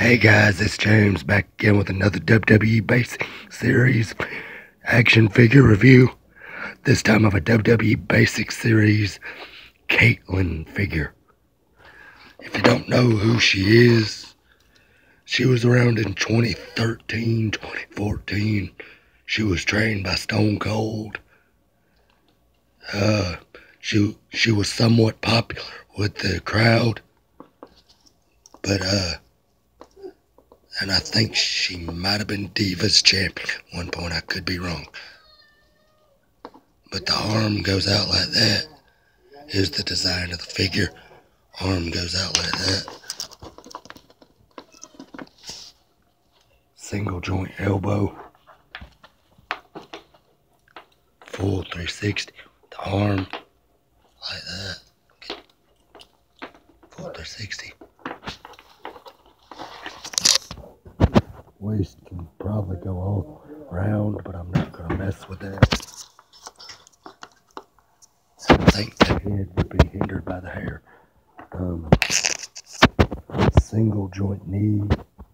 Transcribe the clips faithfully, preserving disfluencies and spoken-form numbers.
Hey guys, it's James back again with another W W E Basic Series action figure review. This time of a W W E Basic Series Kaitlyn figure. If you don't know who she is, she was around in twenty thirteen, twenty fourteen. She was trained by Stone Cold. Uh, she she was somewhat popular with the crowd, but uh. And I think she might have been Divas champion at one point. I could be wrong. But the arm goes out like that. Here's the design of the figure. Arm goes out like that. Single joint elbow. Full three sixty. The arm like that. Full three sixty. Waist can probably go all round, but I'm not going to mess with that. I think the head would be hindered by the hair. Um, single joint knee,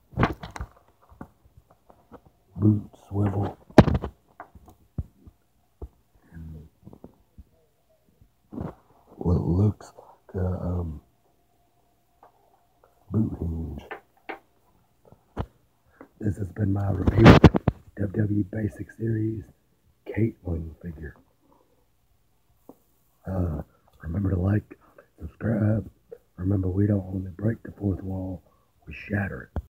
boot swivel, and what looks like a um, boot hinge. This has been my review of W W E Basic Series Kaitlyn figure. Uh, remember to like, subscribe. Remember, we don't only break the fourth wall, we shatter it.